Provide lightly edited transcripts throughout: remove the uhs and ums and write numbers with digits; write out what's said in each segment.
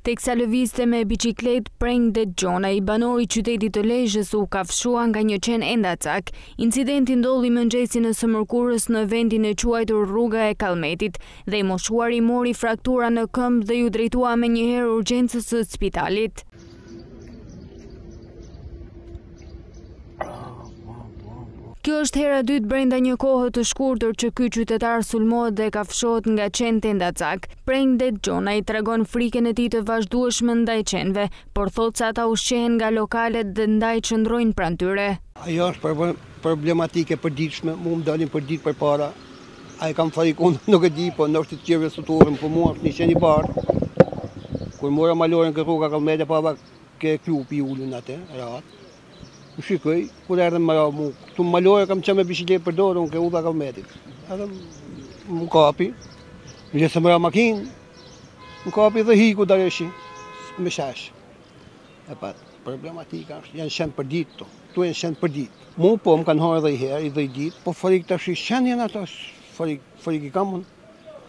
Teksa lëvizte me biçikletë Preng Det Gjonaj, banori i qytetit të Lezhës u kafshua nga një qen endacak. Incidenti ndodhi mëngjesin e së mërkurës në vendin e quajtur Rruga e Kallmetit dhe i moshuari mori fraktura në këmbë dhe ju drejtua menjëherë urgjencës së spitalit. Kjo është hera dytë brenda një kohë të shkurtër që ky qytetar sulmohet dhe kafshohet nga qen endacak. Preng Det Gjonaj tregon frikën e tij të vazhdueshme ndaj qenve, por thotë se ata ushqehen nga lokalet dhe ndaj qëndrojnë pranë tyre. Ajo është problematike e përditshme, mu më dalin për ditë përpara. Ai kam farikun, nuk e di, po ndoshta të tjerëve suturën, po mua është një qen i bardhë. Kur mora malorin ke Rruga Kallmetit, pa ke klupi ulën atë, rat. Më shikoj, kur erdhëm mu, këtu malore kam qenë me biçikletë për dorë, unë ke Rruga Kallmetit. Edhe më kapi, nëse mëra makinë, më kapi dhe hiku dareshi, me shesh. E pat, problematika është, janë qenë për ditë to, tu janë qenë për ditë. Mu po më kanë harë edhe i herë, i dhe i ditë, po farik tash qenë janë ata, farik i kam unë.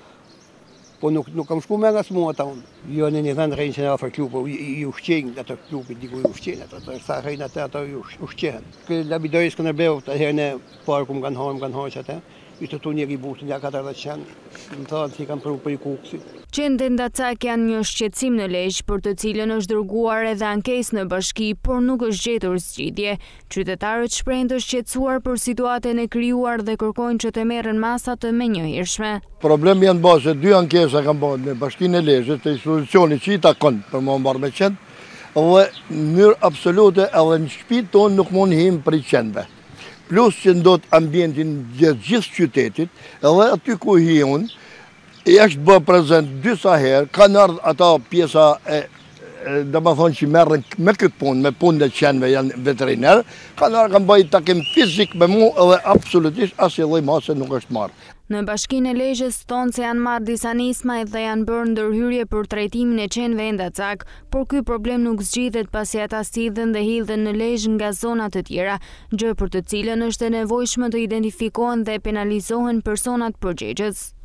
Po nuk kam shku me nga s'mua ta unë. Jo në një vend rejnë që në afer klubu, i ushqenjë ato klubi, diku i ushqenjë ato, sa rejnë ato i ushqehen. Kë labidojës Skënderbeu, të herën e parë ku më kanë harë që atë, ishte tu njëri butin, ja 40 qenë, më thënë që i kam përru për i kukësi. Qenë endacak janë një shqetësim në Lezhë, për të cilën është dërguar edhe ankesë në bashki, por nuk është gjetur zgjidhje. Qytetarët shprehen të shqetësuar për situatën e krijuar dhe kërkojnë që të merren masa të menjëhershme. Problemi janë bashkë, dy ankesa kanë bërë në Bashkinë e Lezhës, të institucionit që i takon për më mbarë me qenë, dhe në mënyrë absolute edhe në shtëpinë tonë nuk mund him për i qenve. Plus që ndot ambientin gjithë qytetit, edhe aty ku hi unë, është bërë prezent dysa herë, kanë ardhë ata pjesa dhe më thonë që merren me këtë punë, me punë dhe qenve janë veterinerë, kanë ardhë kanë bëjë takim fizik me mu edhe absolutisht asnjë lloj mase nuk është marrë. Në Bashkinë e Lezhës thonë se janë marrë disa nisma dhe janë bërë ndërhyrje për trajtimin e qenve endacak, por ky problem nuk zgjidhet pasi ata sidhen dhe hidhen në Lezhë nga zona të tjera, gjë për të cilën është e nevojshme të identifikohen dhe penalizohen personat përgjegjës.